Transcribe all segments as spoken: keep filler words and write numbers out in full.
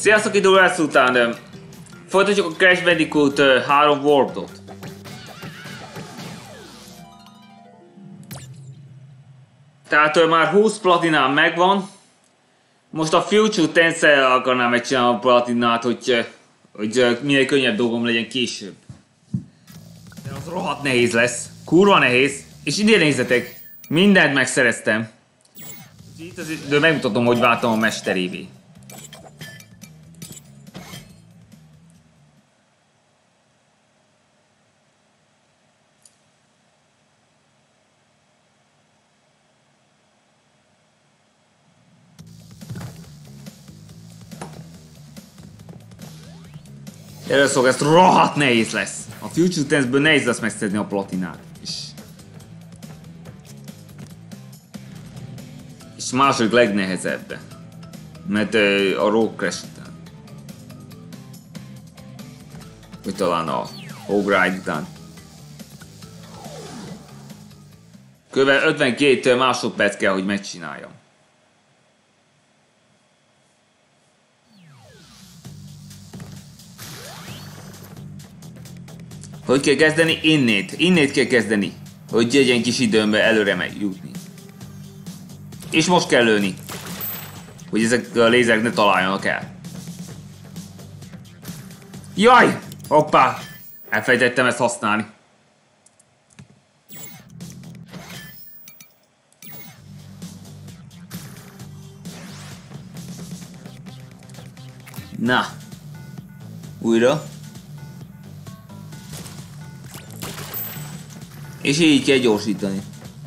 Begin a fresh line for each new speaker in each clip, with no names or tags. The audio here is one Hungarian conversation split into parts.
Sziasztok, idő lesz után! Folytatjuk a Crash Bandicoot három Warped-ot. Tehát már húsz platinám megvan. Most a Future Tense-el akarnám megcsinálni a platinát, hogy, hogy minél könnyebb dolgom legyen később. De az rohadt nehéz lesz. Kurva nehéz. És idén nézzetek, mindent megszereztem. Itt az idő megmutatom, hogy váltam a mesterévé. Először ezt rohadt nehéz lesz. A Future Tense-ből nehéz lesz megszedni a platinát. És, és második legnehezebb. Mert uh, a Rogue Crash után. Vagy talán a Rogue Ride után. Kb. ötvenkét másodperc kell, hogy megcsináljam. Hogy kell kezdeni? Innét. Innét kell kezdeni. Hogy egy kis időmbe előre megjutni. És most kell lőni. Hogy ezek a lézerek ne találjanak el. Jaj! Hoppá! Elfelejtettem ezt használni. Na. Újra. És így kell gyorsítani.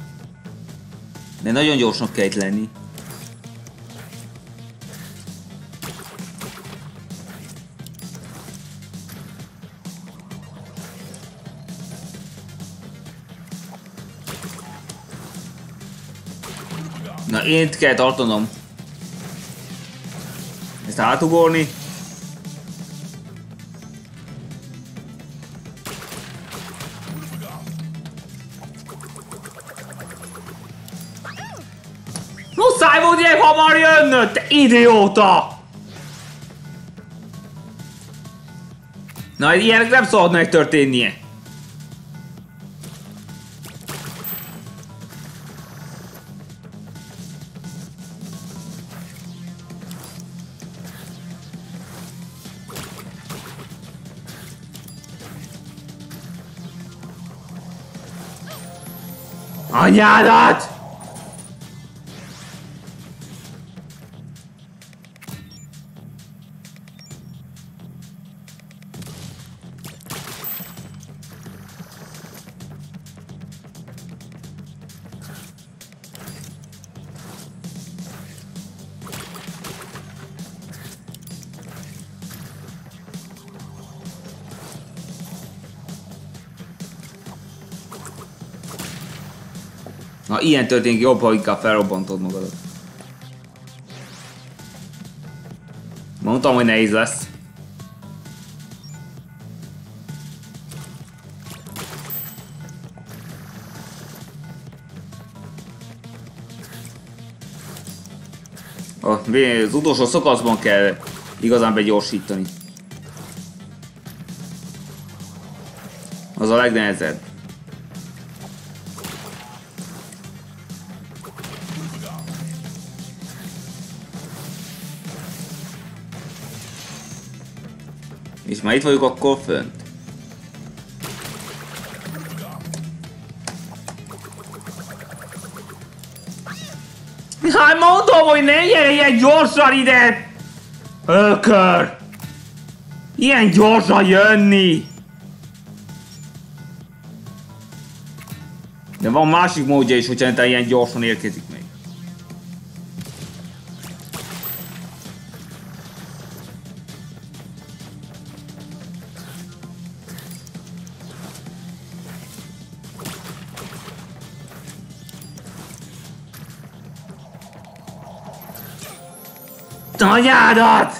De nagyon gyorsnak kell itt lenni. Na, én itt kell tartanom. Ezt átugorni. Muszáj volt ilyen hamar jönnöd, te idióta! Na, ilyenek nem szabadna megtörténnie. Anyádat! Na, ilyen történik, jobb, ha inkább felrobbantod magadat. Mondtam, hogy nehéz lesz. Az utolsó szakaszban kell igazán begyorsítani. Az a legnehezebb. És már itt vagyok akkor fönt. Hát mondom, hogy ne gyere ilyen gyorsan ide! Ökör! Ilyen gyorsan jönni! De van másik módja is, hogyha te ilyen gyorsan érkezik még. Anyádat!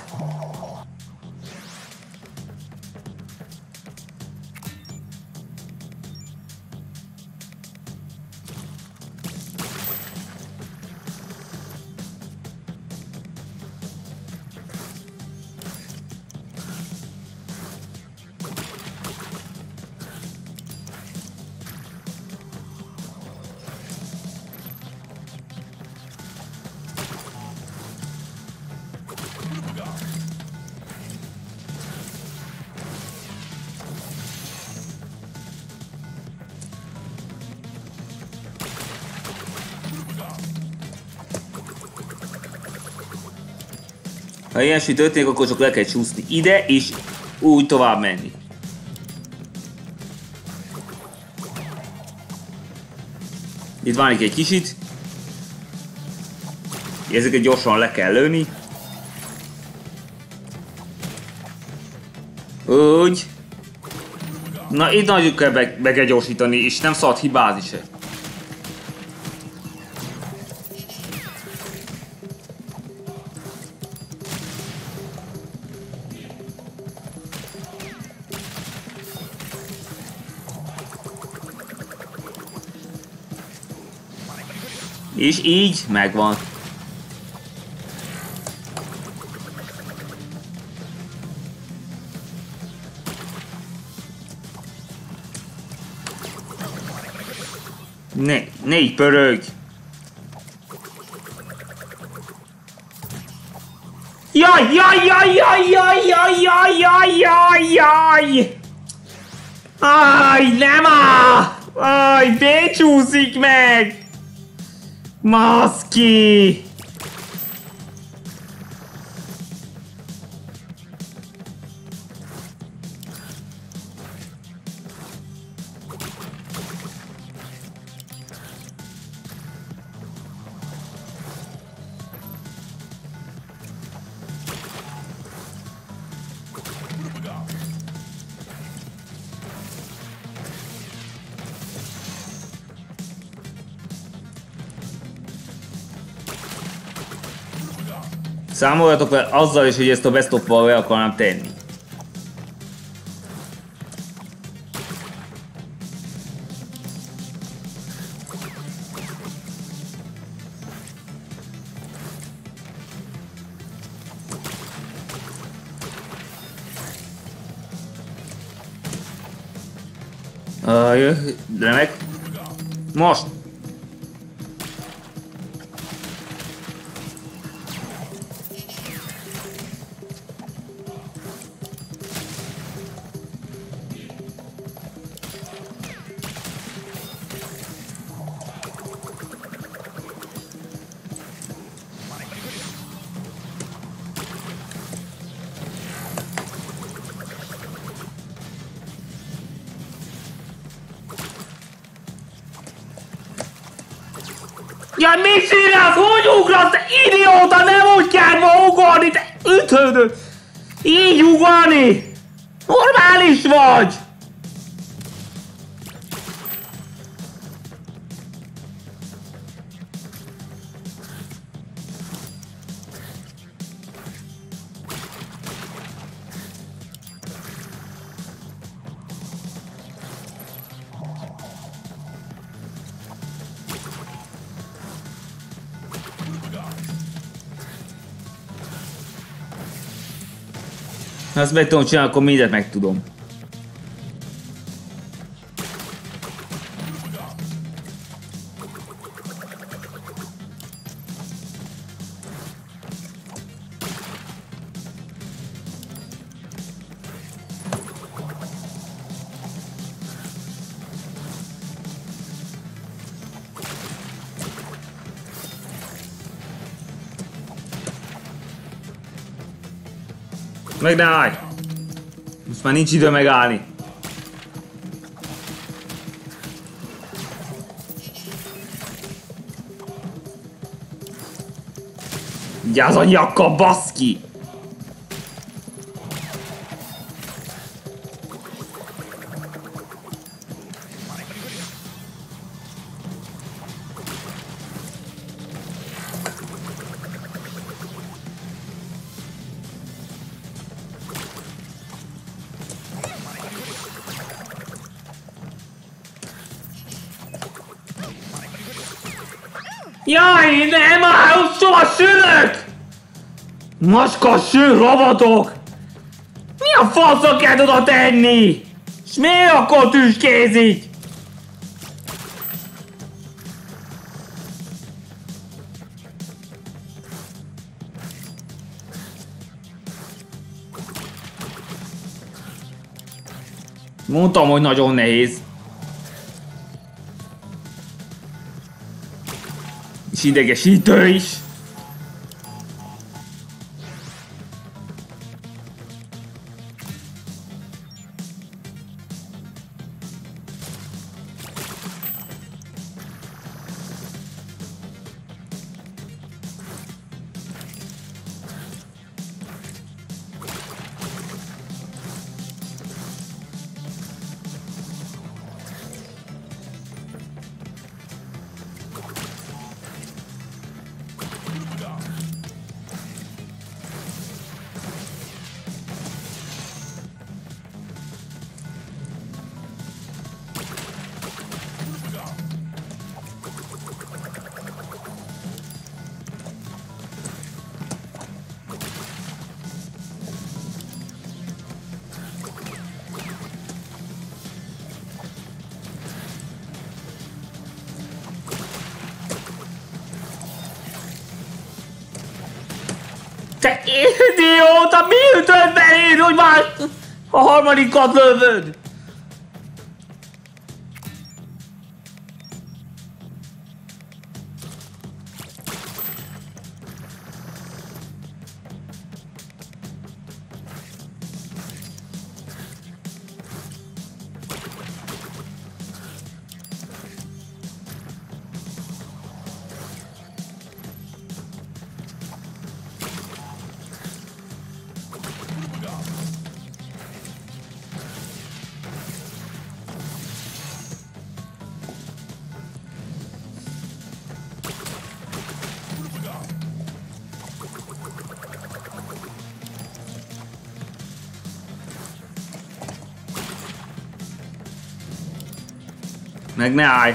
Ha ilyesmi történik, akkor csak le kell csúszni ide, és úgy tovább menni. Itt válik egy kicsit. Ezeket gyorsan le kell lőni. Úgy. Na, itt nagyon kell be, be kell gyorsítani, és nem szabad hibázni se. És így megvan. Ne, ne így pörög! Jaj, jaj, jaj, jaj, jaj, jaj, jaj, jaj, jaj, jaj! Áj, nem áll! Áj, becsúszik meg! Maszki! Számoljatok fel azzal is, hogy ezt a bestop-val le akarnám tenni. Uh, remek. Most! Jaj, mit csinálsz? Hogy ugrasz? Te idióta! Nem úgy kell ma ugorni! Te ütöd! Így ugorni! Normális vagy! Ha ezt meg tudom csinálni, akkor mindent meg tudom. Meg ne állj! Most már nincs idő megállni. Gyász a nyakka, baszki! Jaj, nem áll, soha sülök! Macska sül, robotok! Mi a faszra kell oda tenni? S miért akkor tüskézik? Mondtam, hogy nagyon nehéz. És idegesítő is. Te idióta, mi ütött beléd, hogy már a harmadikat lövöd? Meg ne állj!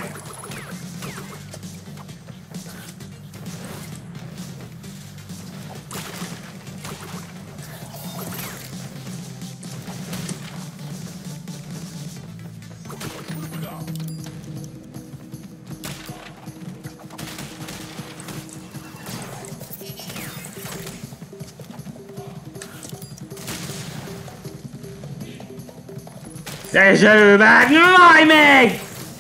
És előbb, nyomj meg!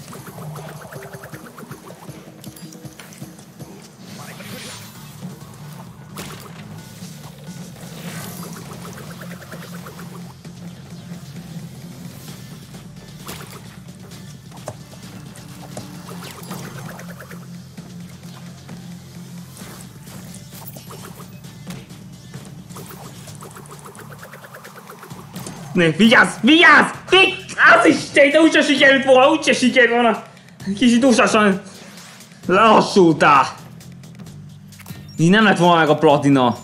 Ne, vigyázz! Vigyázz! Az Isten, de úgyse sikerült volna, úgyse sikerült volna! Kicsit túlságosan lelassultál! Így nem lett volna meg a platina.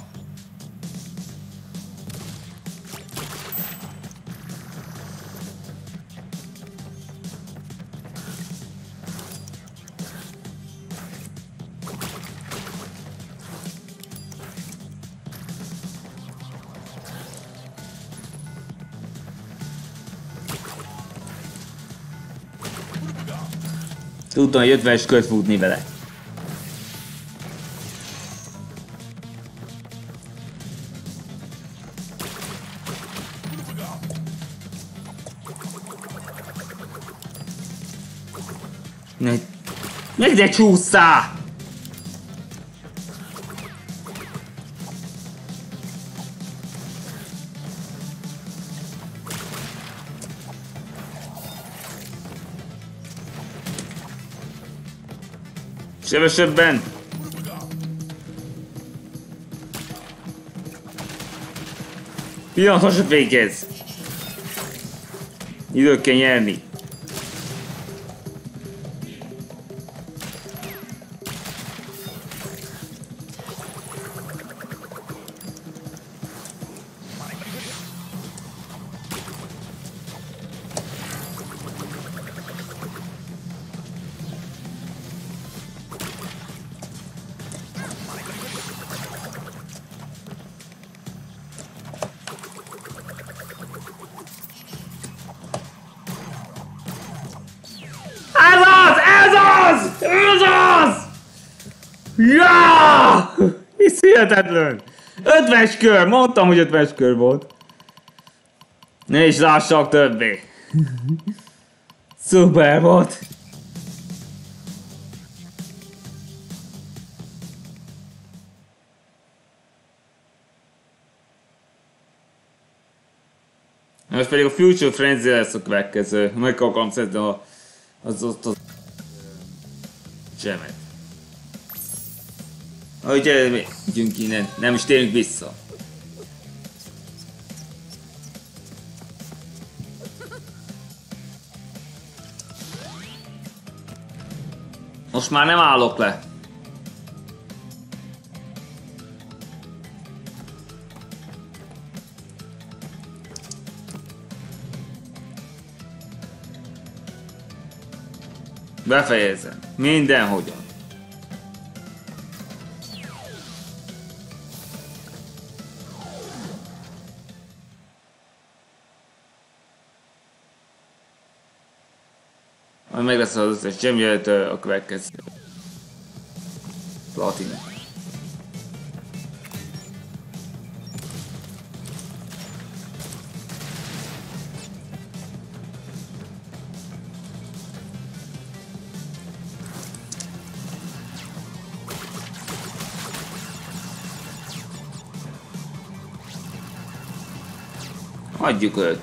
Tudtam, hogy ötvenes kört futni vele. Ne... Meg ne csúszszál! Sebesebben! Pillanatos végez! Időt kell nyerni. Ja! Ez hihetetlen! ötvenes kör! Mondtam, hogy ötvenes kör volt. Ne is lássak többé. Szuper volt. Most pedig a Future Frenzy lesz a következő. Meg akarom szedni a... az ott az... Gemet. Ahogy gyerünk innen, nem is térünk vissza. Most már nem állok le. Befejezem. Mindenhogyan. Majd meg lesz az összes gem, jöhet a következő. Platina. Adjuk őt.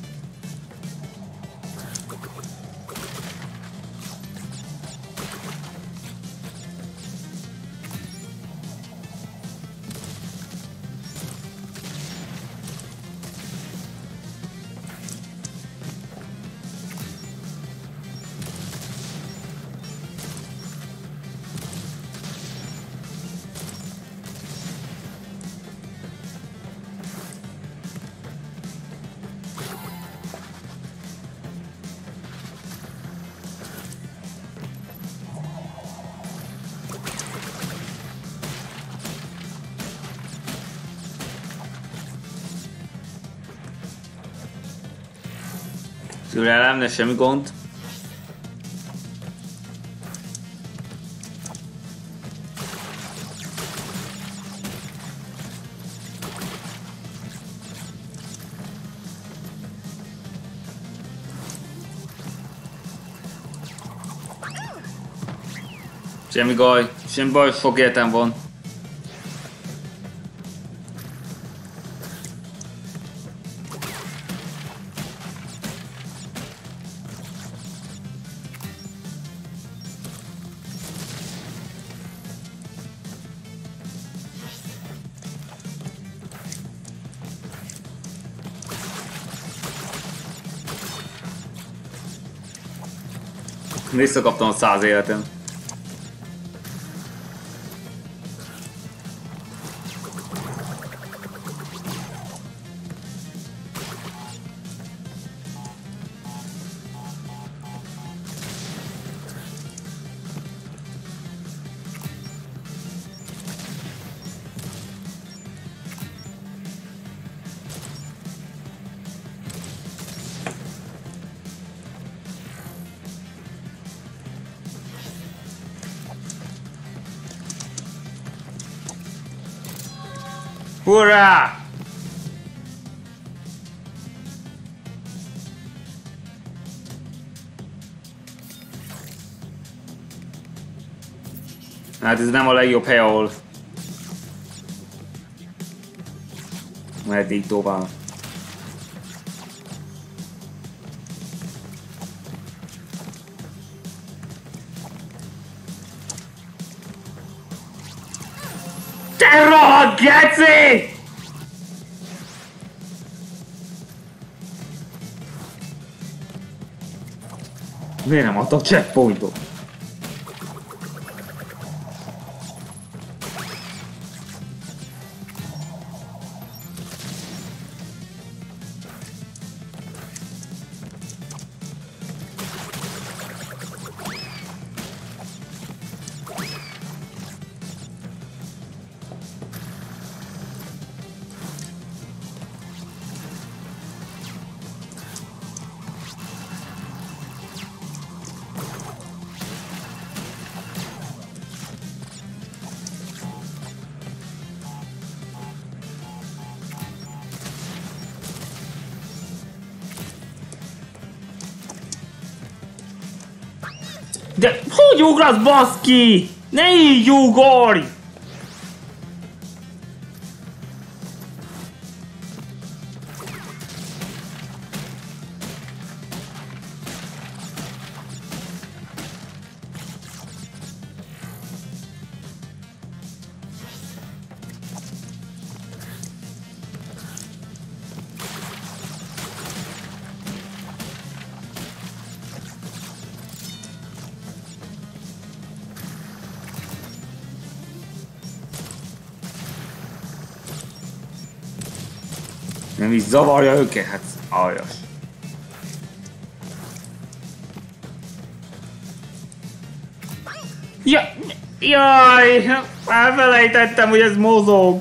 Türelem, ne semmi gond. Semmi gaj, semmi baj, sok értem van. Visszakaptam a száz életem. Hurrá! Hát ez nem a legjobb hely, ahol meddig tovább. Te rohadt geci! Miért nem adtak checkpointot? De hogy ugrasz, baszki? Ne így ugorj! Nem is zavarja őket, hát aljas. Ja, jaj, elfelejtettem, hogy ez mozog.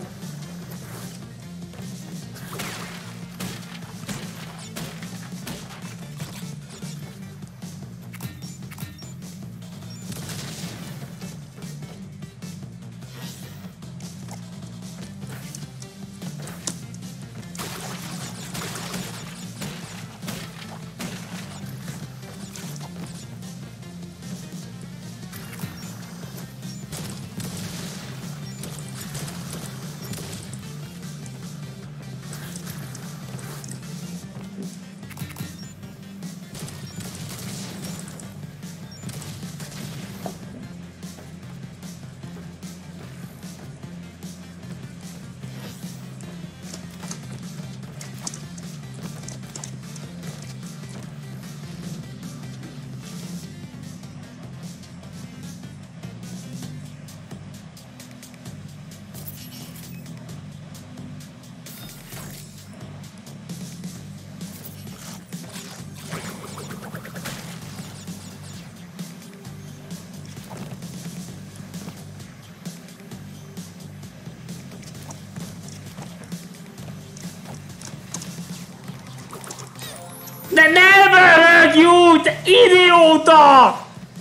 De never hurt you, te idióta!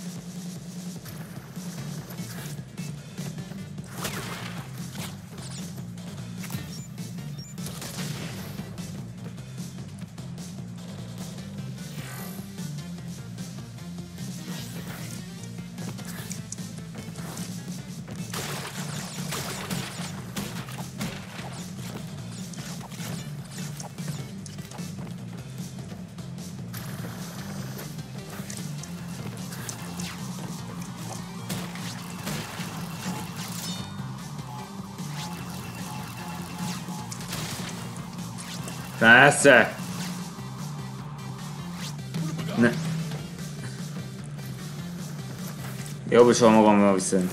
Persze! Ne. Jobb is van magammal viszont.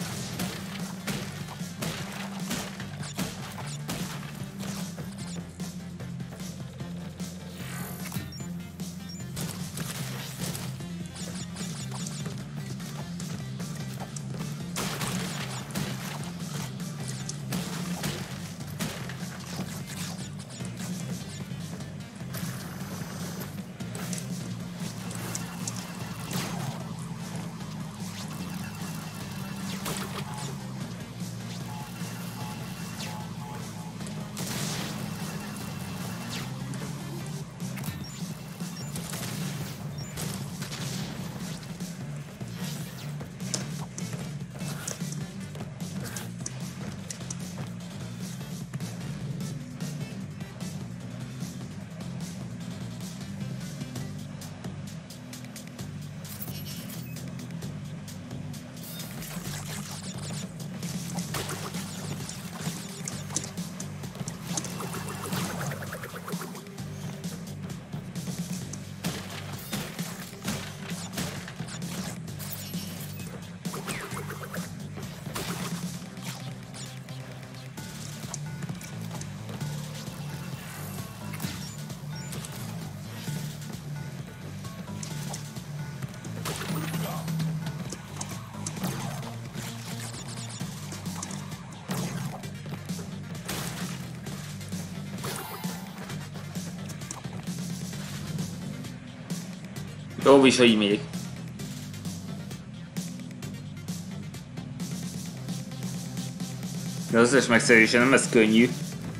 Jobb is, hogy még. De az összes megszerzése nem ez könnyű.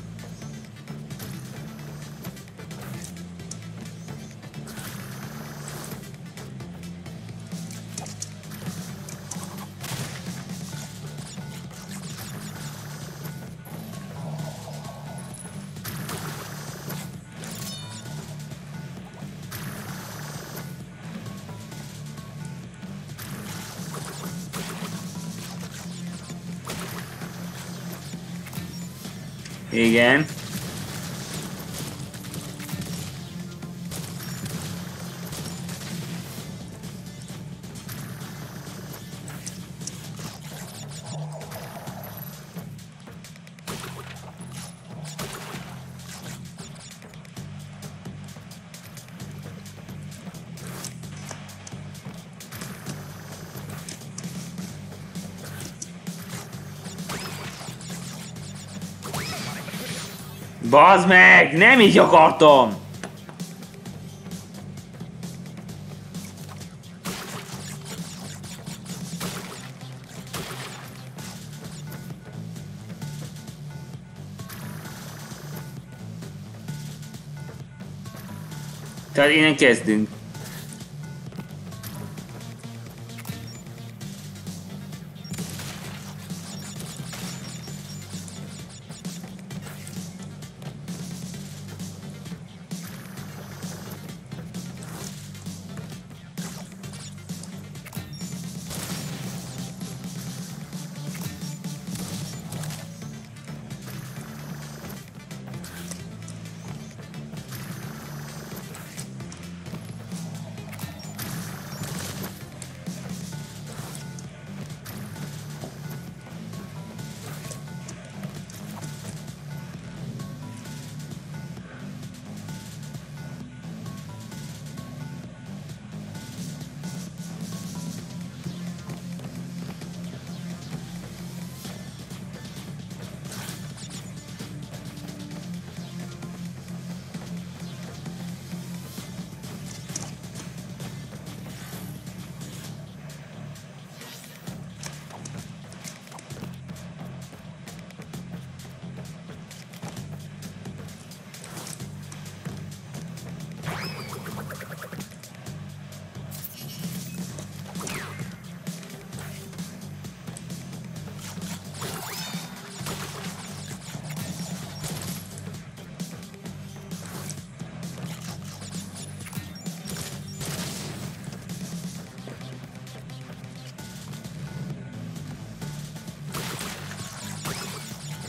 Igen. Bazd meg! Nem így akartam! Tehát innen kezdünk.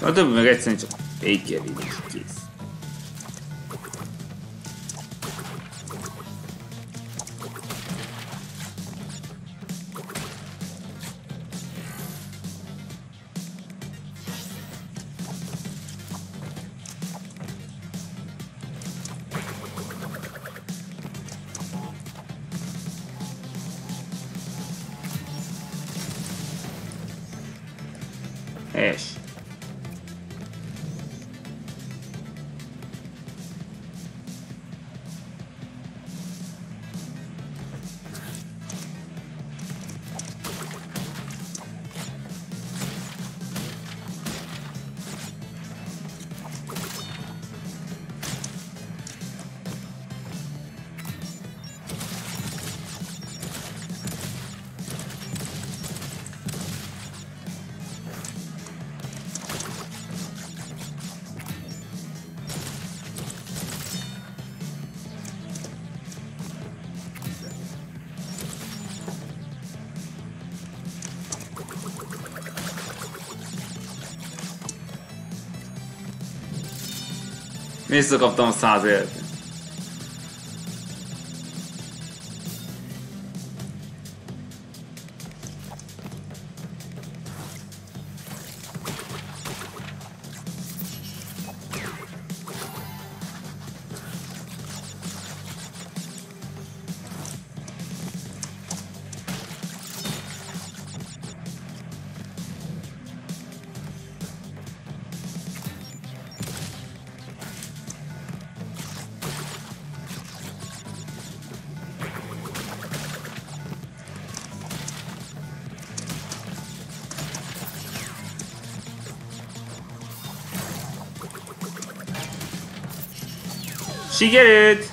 A többi meg egyszerűen csak végigérni és kész. És visszakaptam a száz élet. Sikerült!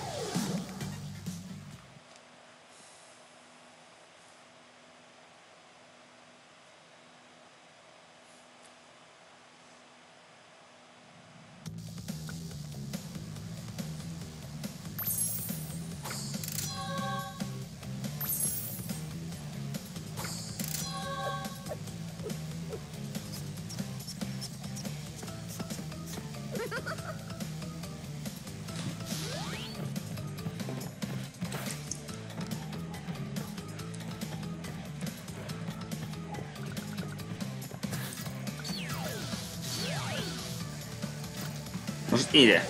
Most ide.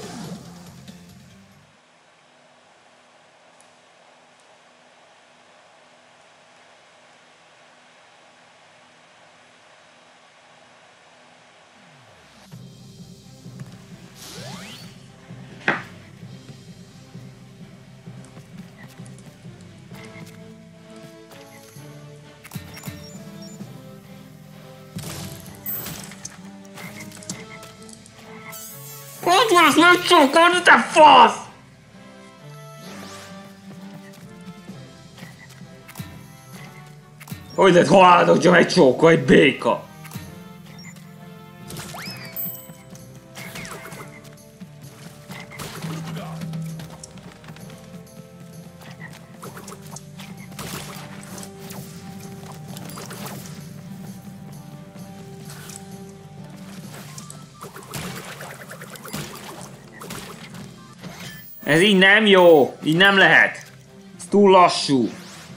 Hogy van, azt nem csókolni, te fasz! Hogy lehet halálod, hogyha megcsókol egy béka? Ez így nem jó, így nem lehet. Ez túl lassú.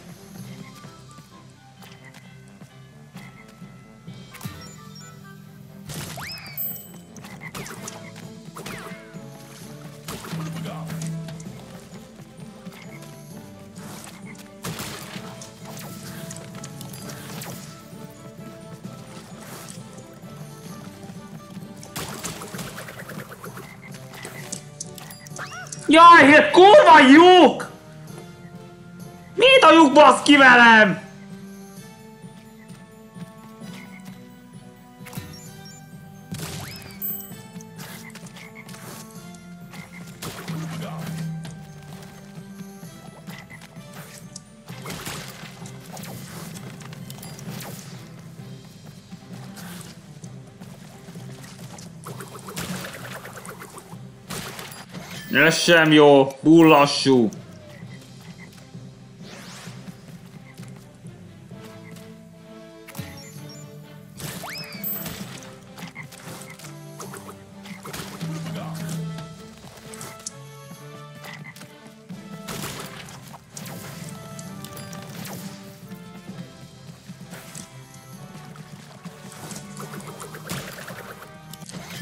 Jaj, ez kurva lyuk! Mit a lyuk basz ki velem? Ez sem jó, túl lassú.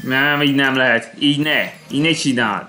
Nem, így nem lehet. Így ne. Így ne csináld.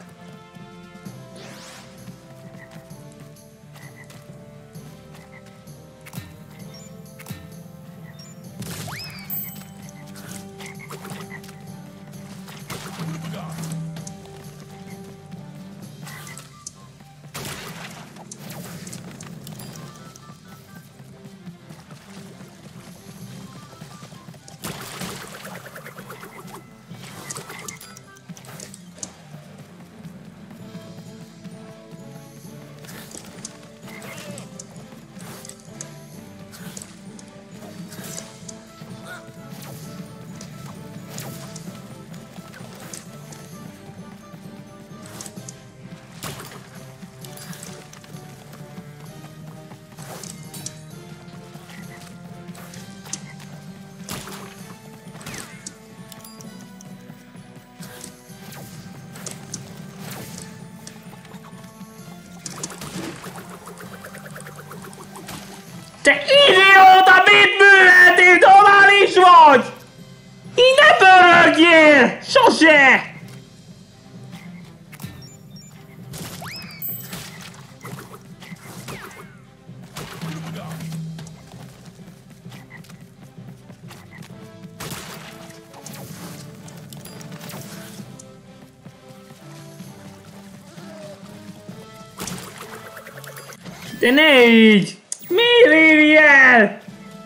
Te idióta, mit műveltél, normális vagy? Így ne pörögjél! Sose! De ne így! Miért írj el?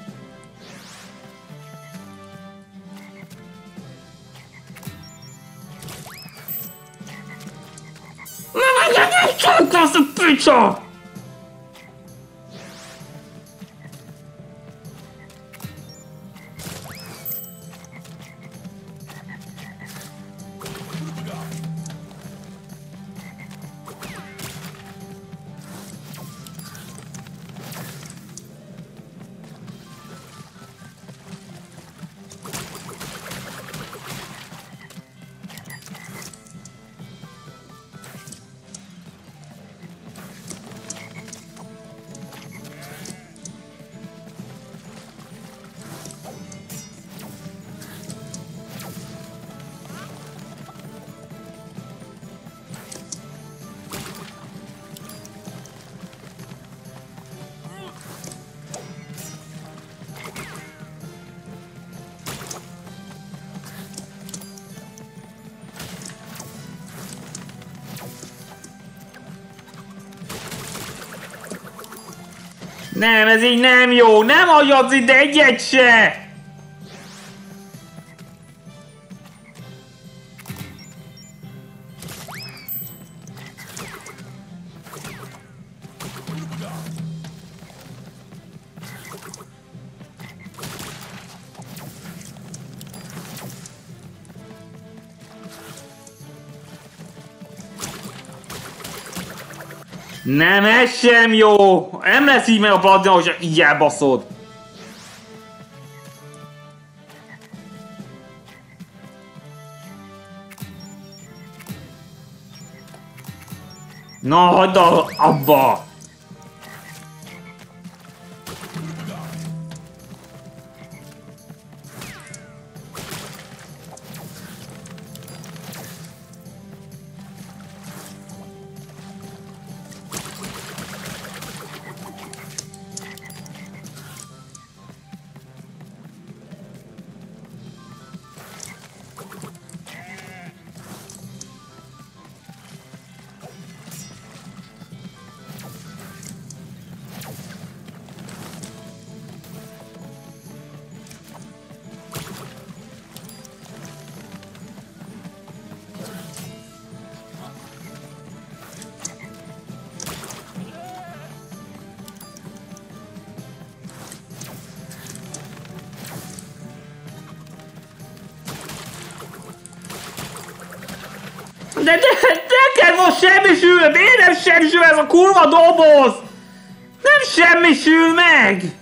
Nem lesz a picsa! Nem, ez így nem jó, nem hagyhatsz ide egyet se! Nem, ez sem jó! Nem lesz így meg a platina, hogyha így elbaszod. Na, hagyd abba! De, de neked most semmisül! Miért nem semmisül ez a kurva doboz? Nem semmisül meg!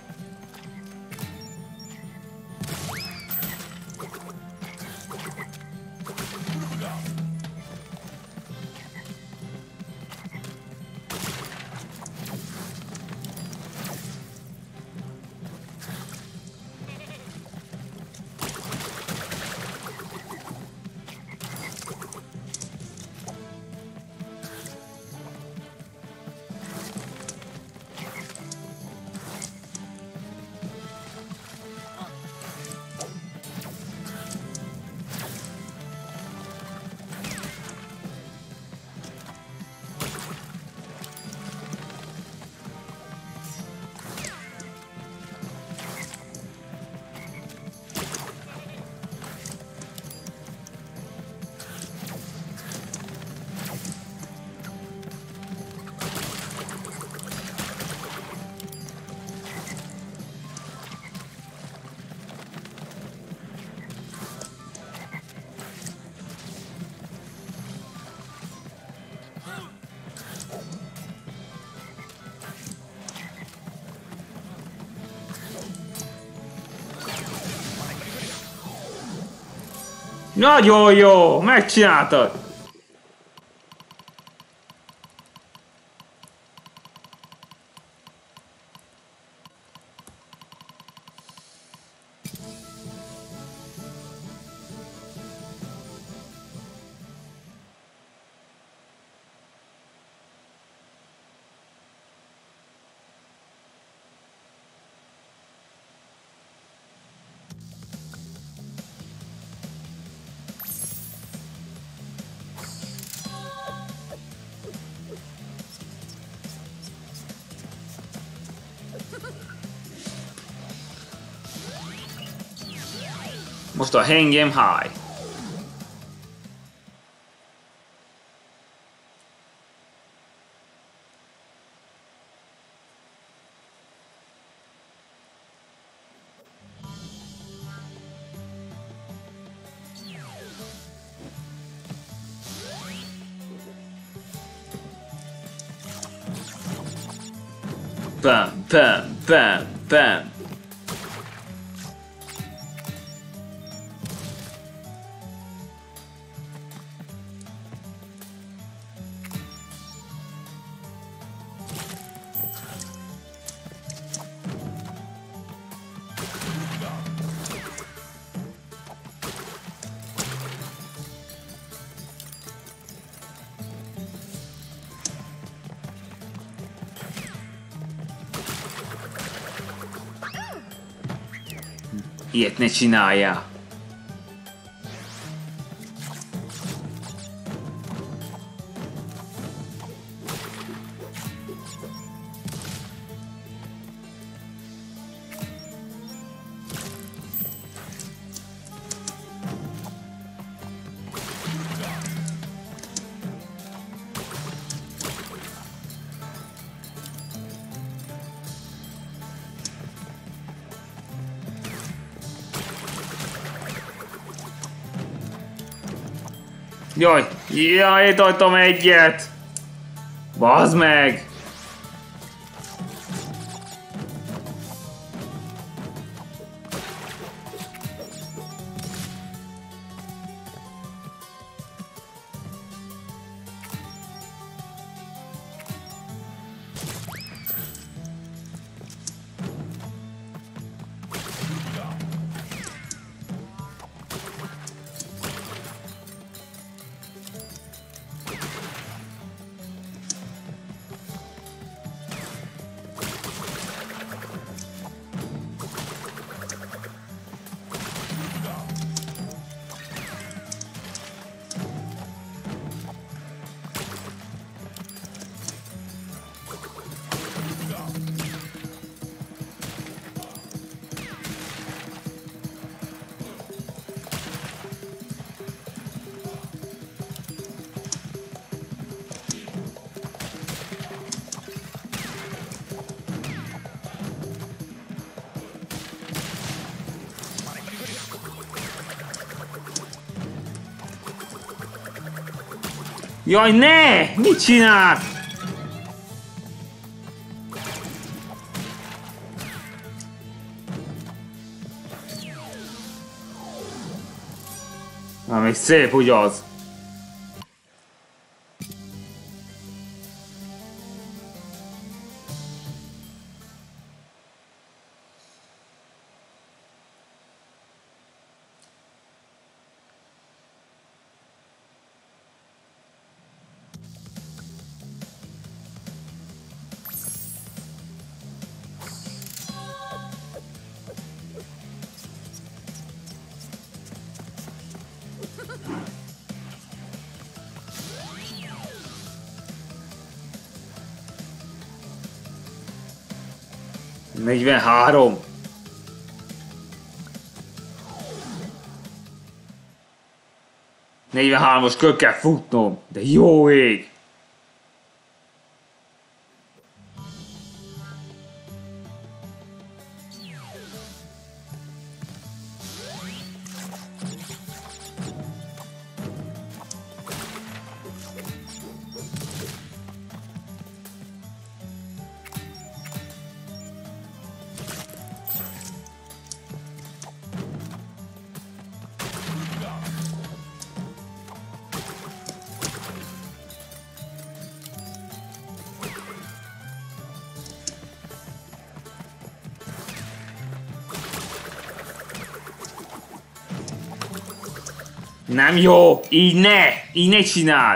Nagyon jó! Megcsináltad! Most a hangem high. Bam, bam, bam, bam. Ilyet ne csináljál! Jaj, jaj, toltam egyet! Bazd meg! Jaj, ne! Mit csinál? Na, még szép, ugye az? negyvenhárom. negyvenhármas kör kell futnom, de jó ég! Nem jó! Így ne! Így ne csináld!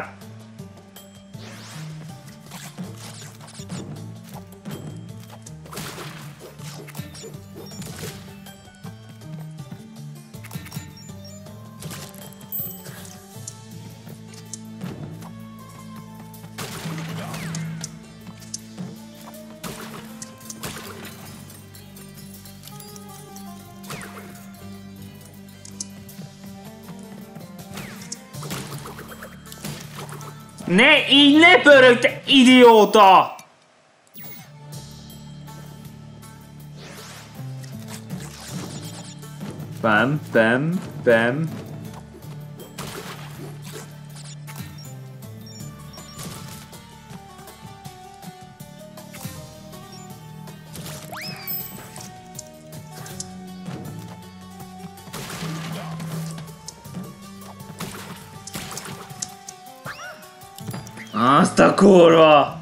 Ne, így ne pörög, te idióta! Pam, pam, pam. Azt a kurva!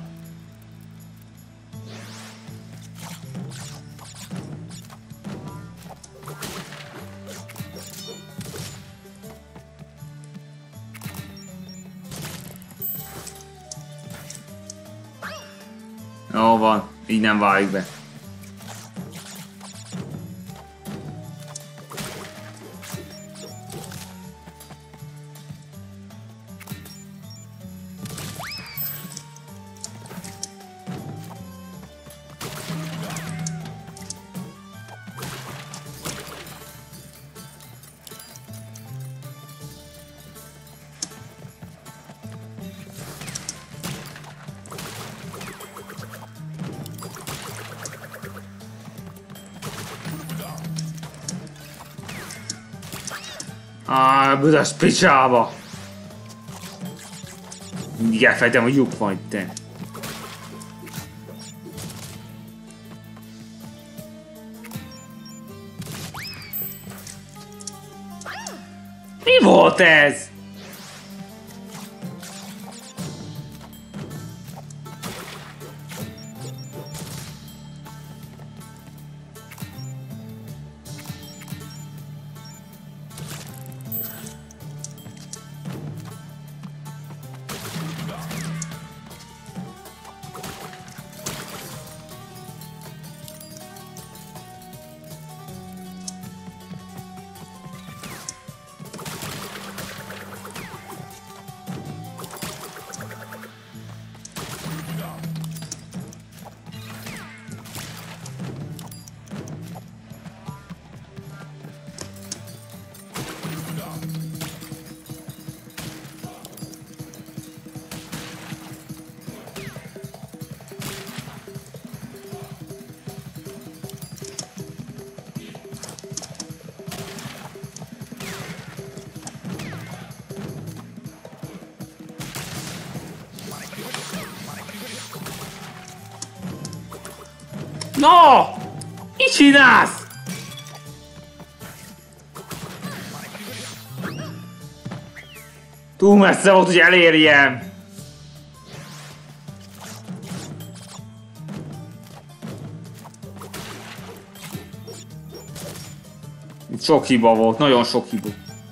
Jó van, így nem válik be. Ah, büdös picsába! Mindig elfejtem, hogy lyuk van itt. Mi volt ez? No! Mit csinálsz? Túl messze volt, hogy elérjem. Itt sok hiba volt, nagyon sok hiba.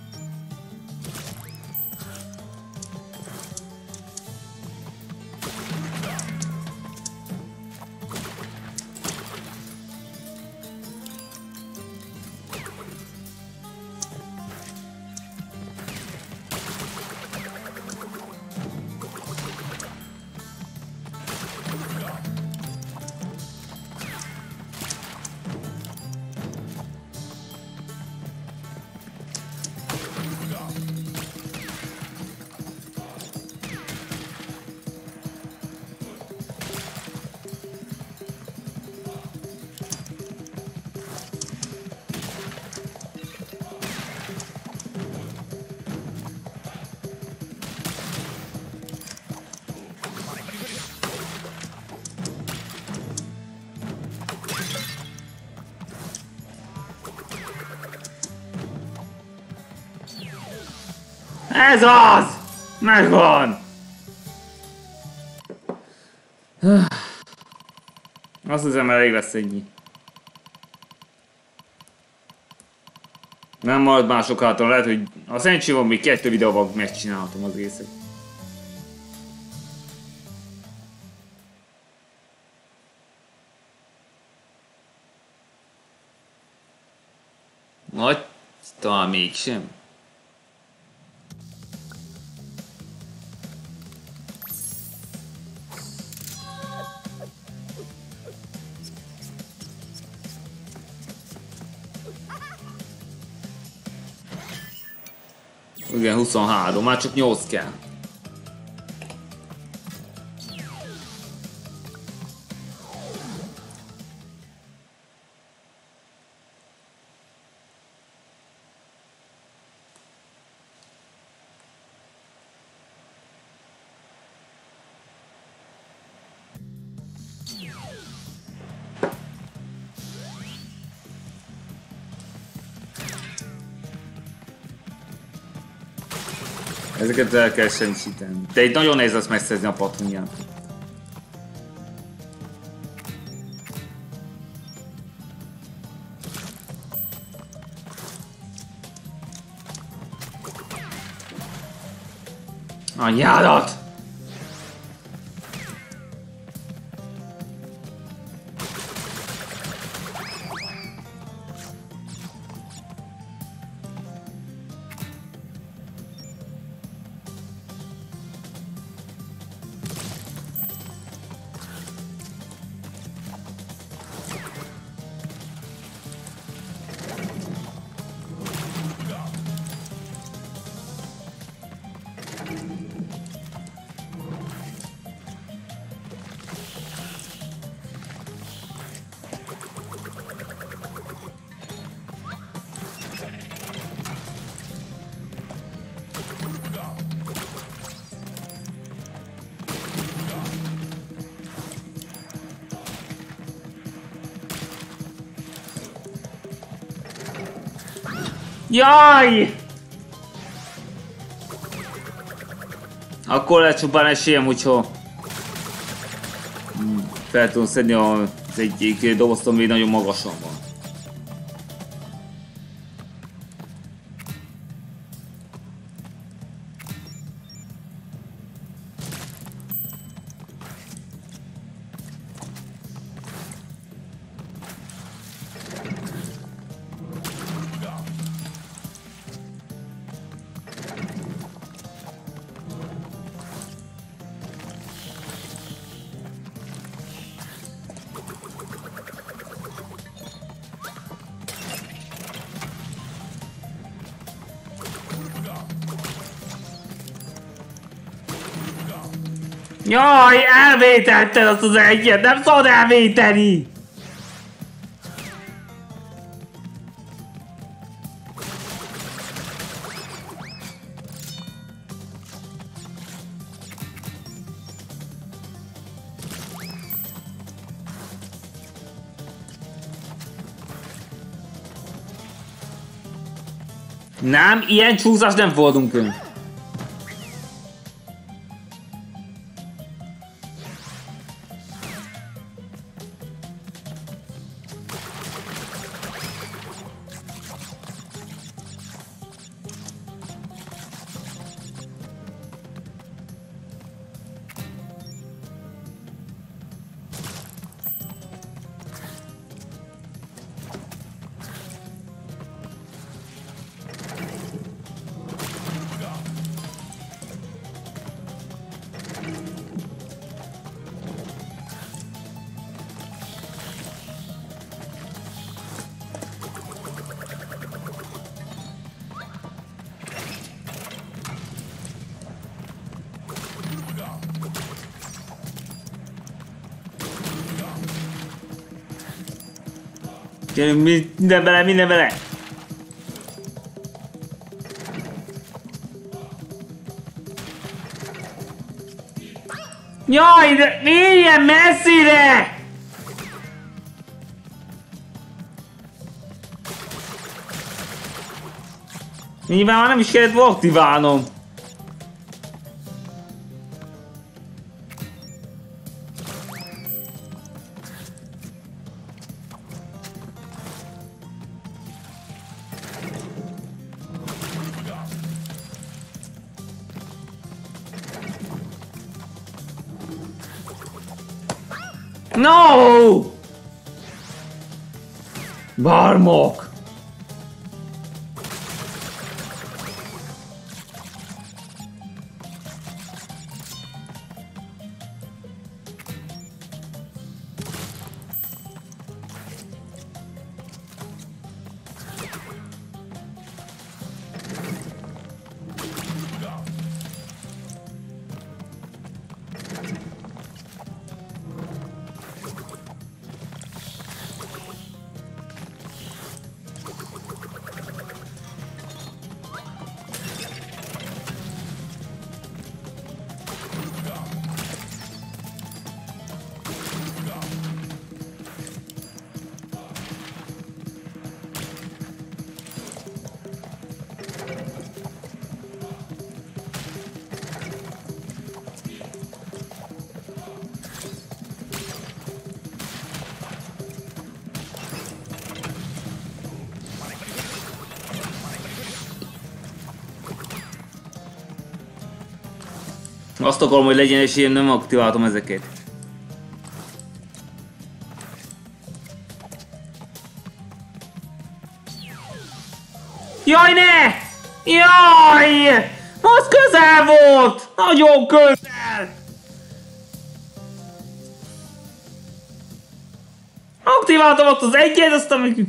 Ez az! Megvan! Azt hiszem, elég lesz ennyi. Nem marad mások hátra, lehet, hogy a szerencsém van, még kettő videóban megcsinálhatom az észre. Vagy talán mégsem. Igen, huszonhárom, már csak nyolc kell. Ezeket el kell semmisíteni. De itt nagyon nehéz lesz megszerzni a patronját. Anyádat! Jaj! Akkor lesz csupán esélyem, hogyha fel tudom szedni az egyik doboztom, még nagyon magasan van. Jaj, elvétetted azt az egyet, nem szabad elvéteni! Nem, ilyen csúszás nem fordulunk ön. Minden bele, minden bele! Jaj, de milyen messzire! Nyilván már nem is kellett volna aktiválnom. No! Barmok! Azt akarom, hogy legyen, és én nem aktiváltam ezeket. Jaj, ne! Jaj! Az közel volt! Nagyon közel! Aktiváltam ott az egyet, aztán még...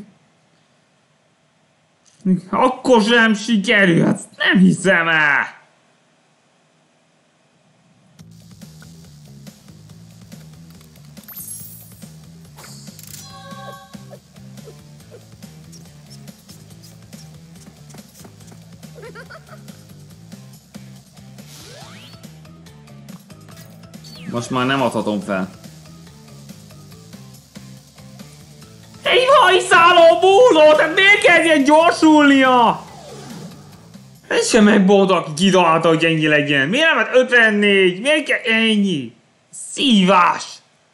Akkor sem sikerült, nem hiszem el! Most már nem adhatom fel. Egy hajszáló búló, tehát miért kell ilyen gyorsulnia? Ez sem egy boldog, aki kitalálta, hogy ennyi legyen. Miért nem hát ötvennégy? Miért kell ennyi? Szívás!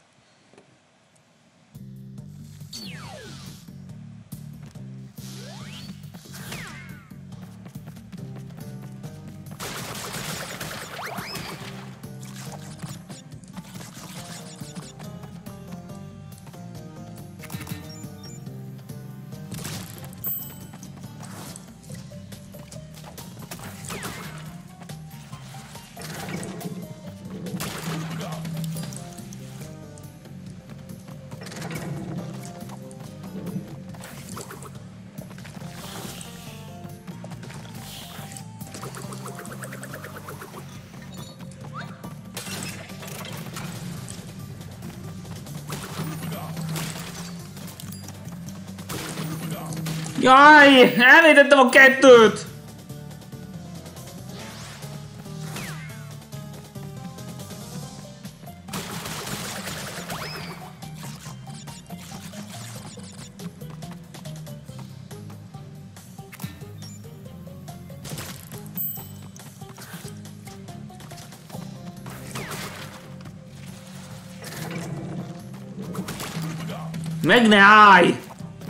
Jaj, elvétettem a kettőt! Meg ne állj!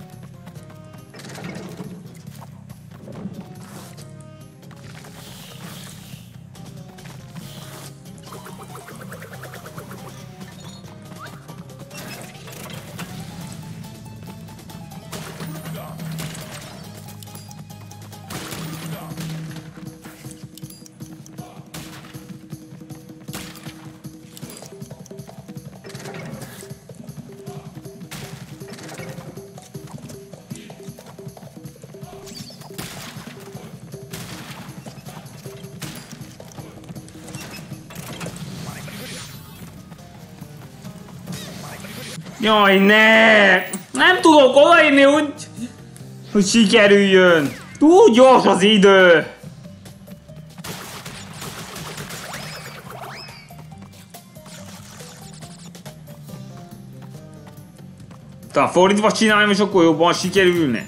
Jaj, ne! Nem tudok odaérni úgy, hogy sikerüljön. Túl gyors az idő. Talán fordítva csináljam, és akkor jobban sikerülne.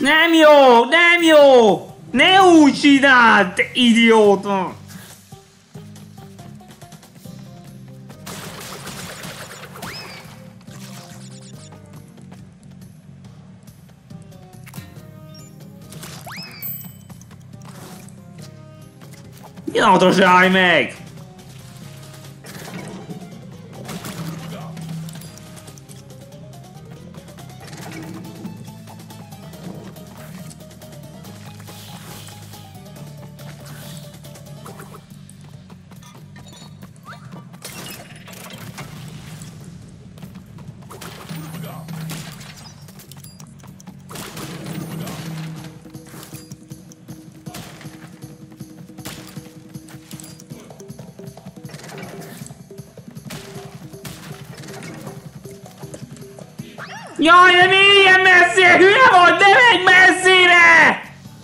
Nem jó, nem jó! Ne úgy csináld, te idióta! Pillanatos állj meg! Jaj, de mi ilyen messzire? Hülye volt, ne megy messzire!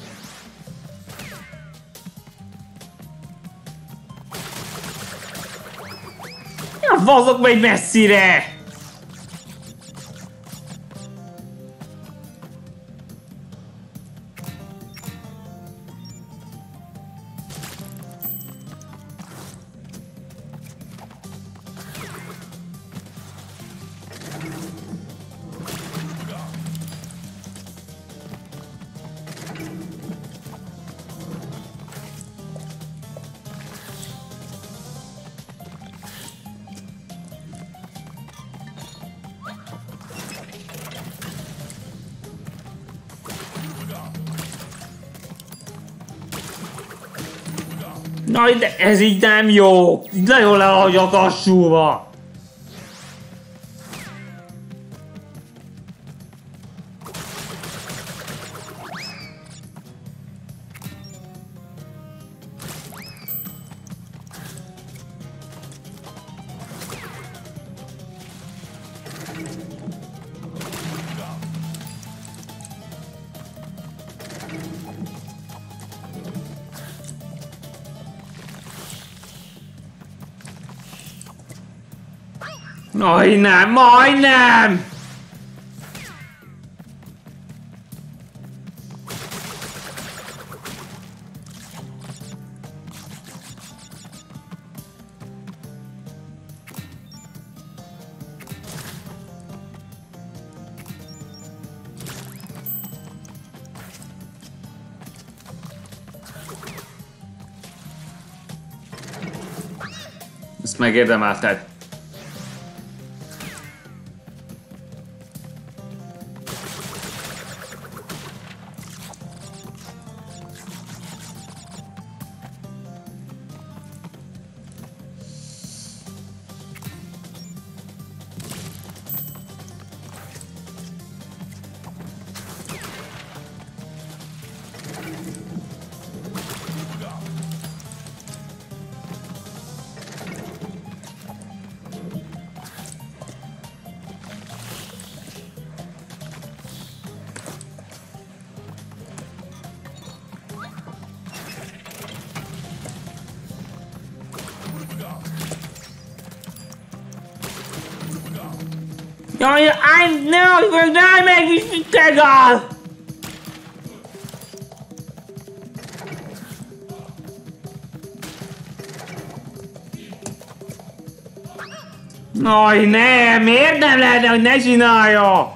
Ja, fazok megy messzire! Na, de ez így nem jó! Nagyon lehagyja kassúba! Majdnem, majdnem! Ezt megérdemelted. Jaj, állj, ne állj, ne állj meg, is tegál! Jaj, ne, miért nem lehetne, hogy ne csinálja?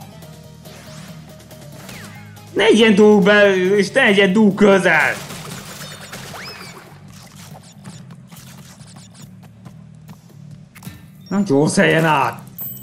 Ne legyen túl belül, és ne legyen túl közel! Na, gyorsuljen át!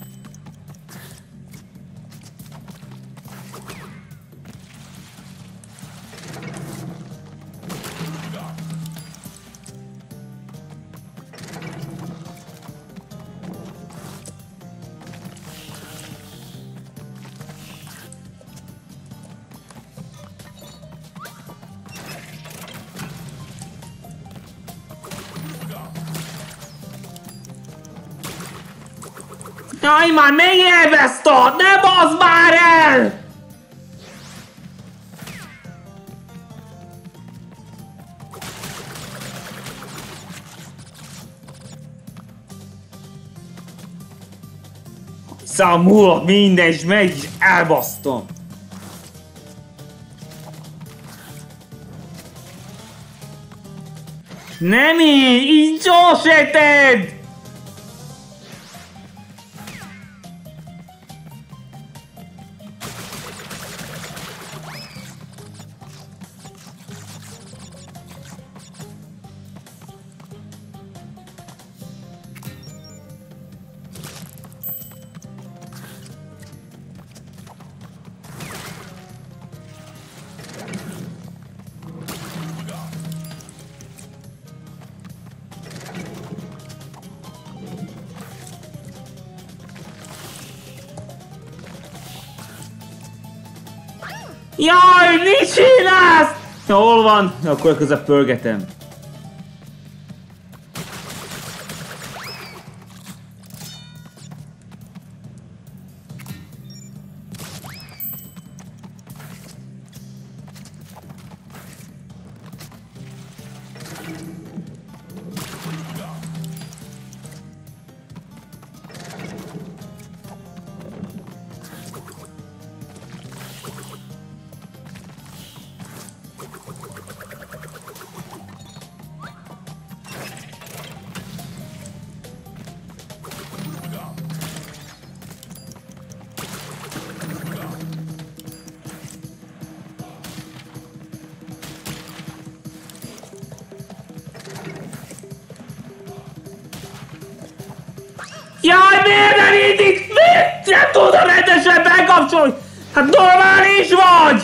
Jaj, már még elvesztad! Ne bazd már el! Számúlok minden, és meg is elbasztom. Nem így! Így sose tedd! Jaj, mit csinálsz? Hol van? Akkor közben pörgetem. Jaj, miért nem indít? Miért nem tudom rendesen bekapcsolni? Hát normális vagy!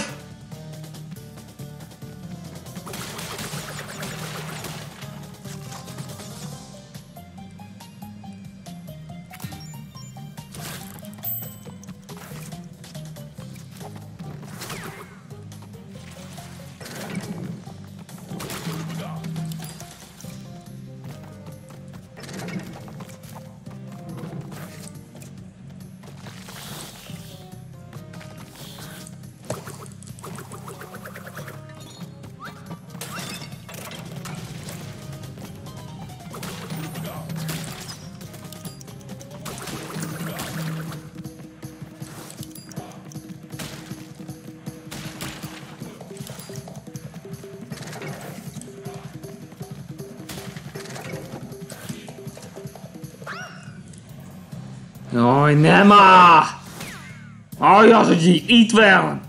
Jaj, nem áll! Aj, az, hogy itt van!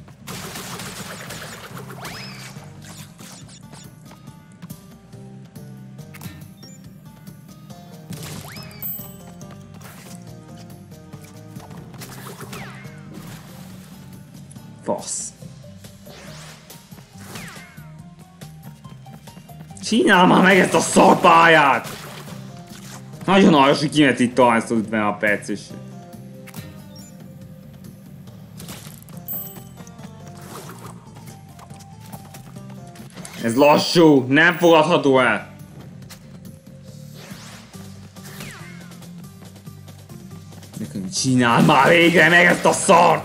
Fasz. Csinálj már meg ezt a szarpályát! Nagyon aljas, hogy kimet itt talán ezt az ötvenhat perces. Ez lassú, nem fogadható el. Nekem csinálj már végre meg ezt a szart!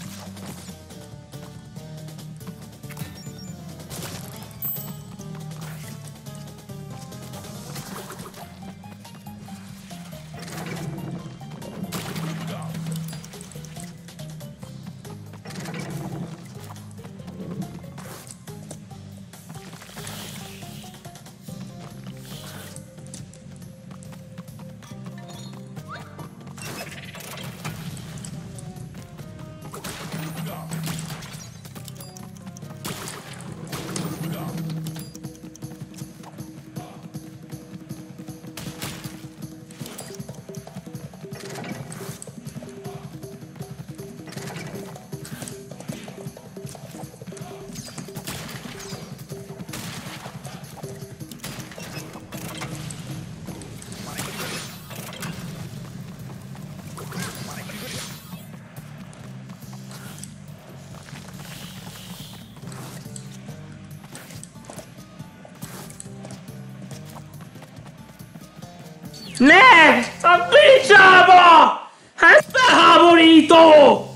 Ne! A picsába! Ez felháborító!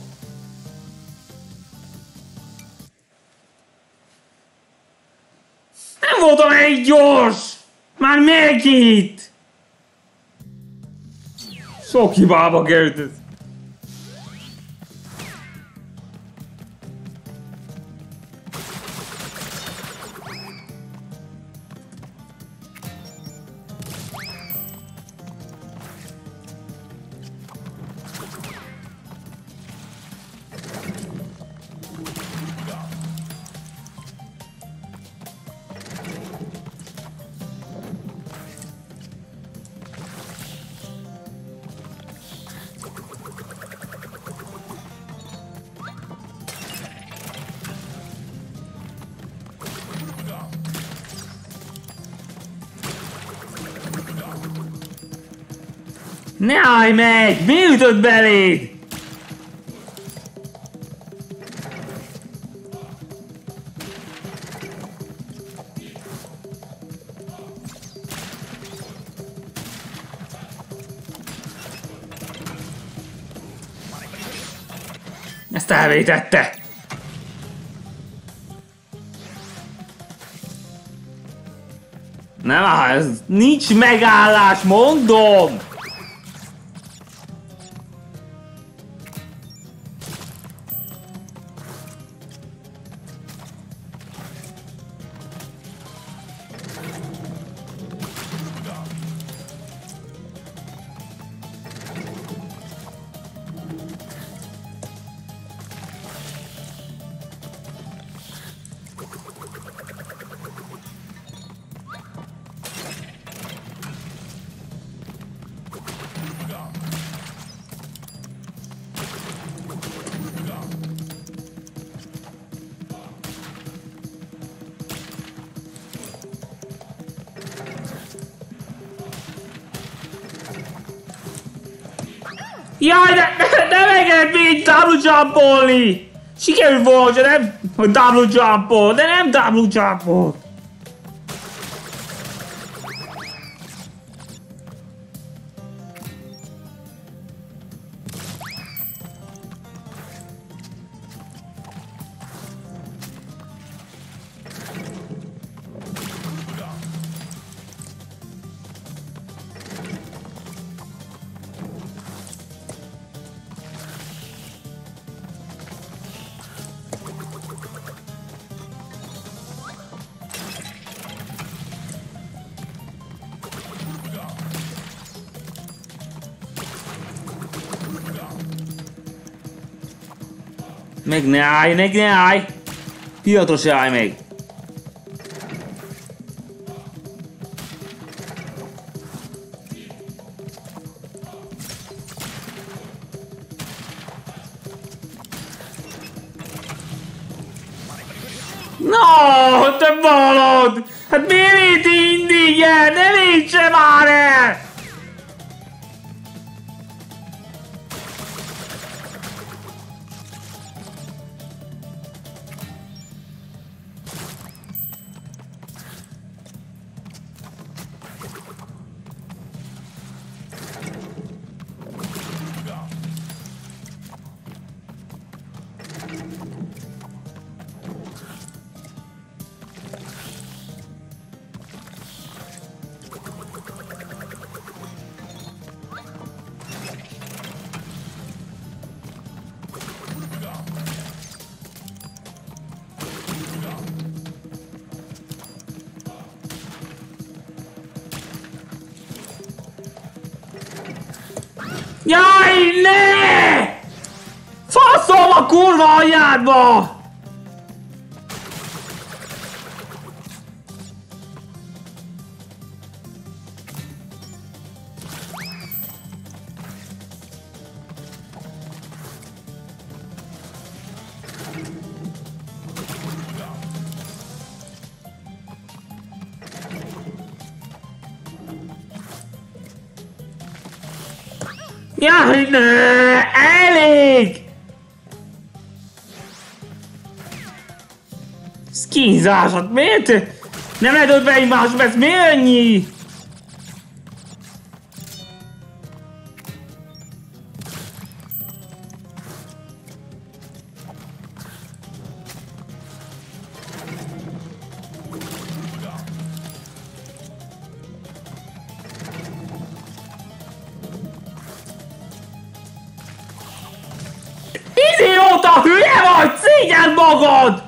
Nem voltam elég gyors! Már megint! Sok hibába került ez. Ne állj meg! Mi ütött beléd? Ezt elvétette! Nem áll, ez nincs megállás, mondom! Jaj, de nem enged még double jumpolni! Sikerült volna, hogy nem, hogy double jumpol, de nem double jumpol! Meg ne állj, meg ne állj! Pillanatra se állj meg! No, te balod! Hát miért mindig ilyen? Ne létse már el! Jaj, ne! Faszom a kurva anyádba! Jaj, ne! Elég! Ez kínzásat, miért? Nem lehet ott be egymásba, ez mi annyi? Idióta, hülye vagy! Szégyeld magad!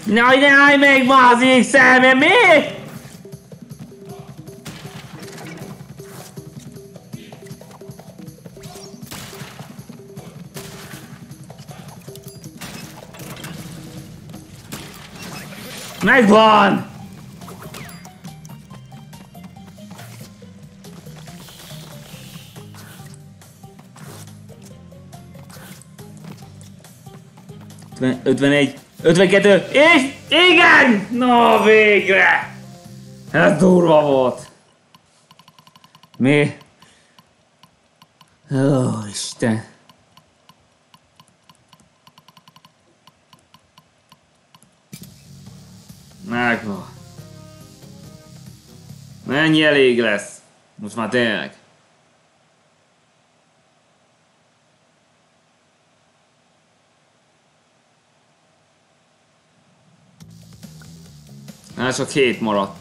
Jaj, ne állj meg ma az X-elme, mi? Megvan! ötvenegy, ötvenkettő, és igen! Na végre! Ez durva volt! Mi? Ó, Isten! Megvan. Mennyi elég lesz? Most már tényleg. Hát csak hét maradt.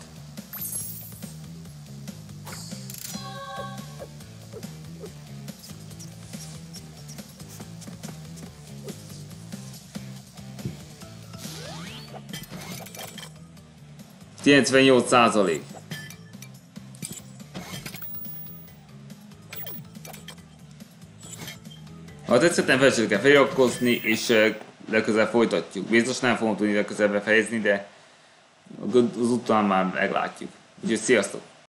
kilencvennyolc százalék. Ha tetszett, nem felejtsétek el feliratkozni, és legközelebb folytatjuk. Biztos nem fogom tudni legközelebb befejezni, de az után már meglátjuk. Úgyhogy sziasztok!